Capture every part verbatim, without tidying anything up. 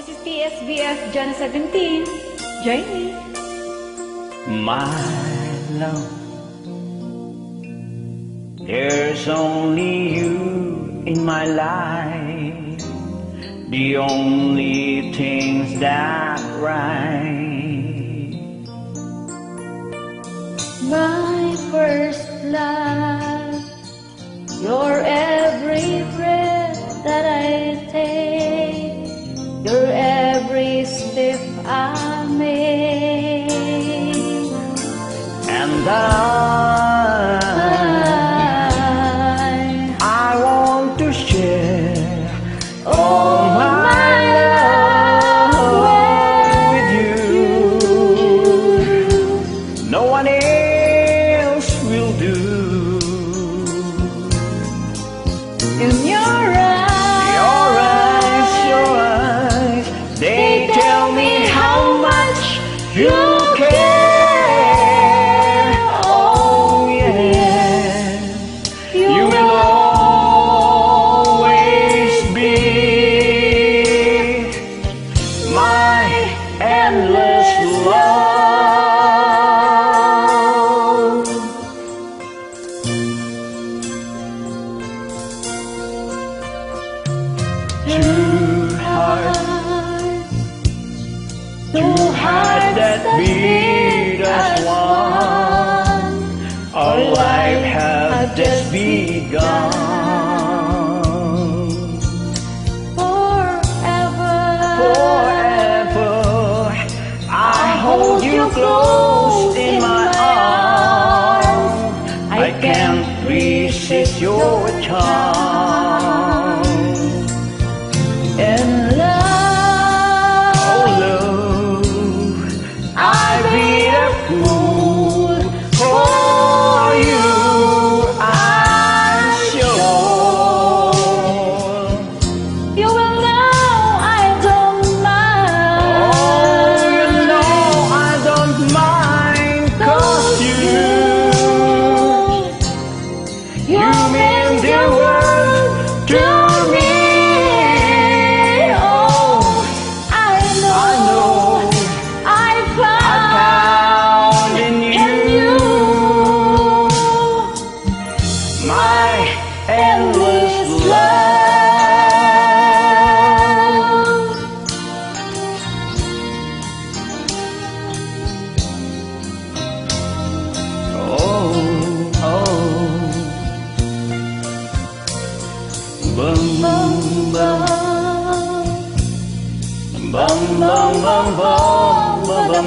This is P S B F John seventeen. Join me. My love, there's only you in my life, the only things that right. My first love, your every breath that I take, your every step I make, and I, I want to share all my love with you. No one else will do. In your eyes, Your eyes, your eyes, they tell me how much you care. Oh yes, you will always be my endless love. Two hearts, two hearts that beat as one. Our life has just begun. forever, Forever, I hold you close in my arms. I can't resist your charm. in love, Oh love, I'd be a fool for you, I'm sure. you will know I don't mind. Oh, you know I don't mind, 'cause you, you mean the world to me. Oh, I know, I know I found, found in in you you my endless love. Oh, oh, bum, bum, bum, bum, bum, bum, bum, bum,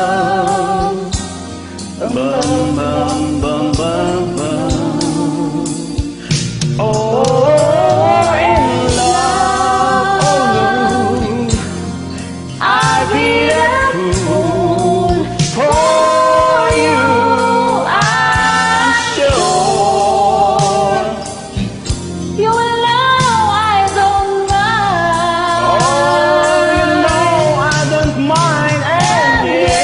bum, bum, bum, bum, bum, bum. Oh, in love, oh love, I'd be a fool for you, I'm sure. you will know I don't mind. Oh, you know I don't mind, and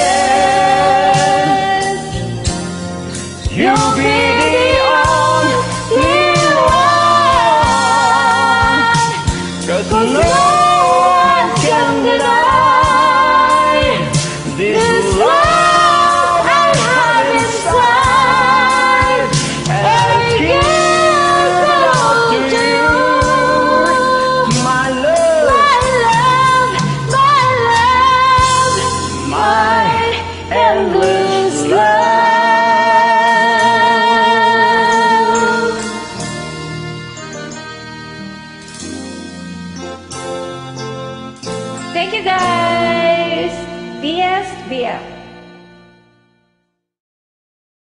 yes, you'll be the only one, 'cause no one can deny this love I have inside, and I give it all to you, my love, My love, my love, my endless love. Thank you guys. P S B F.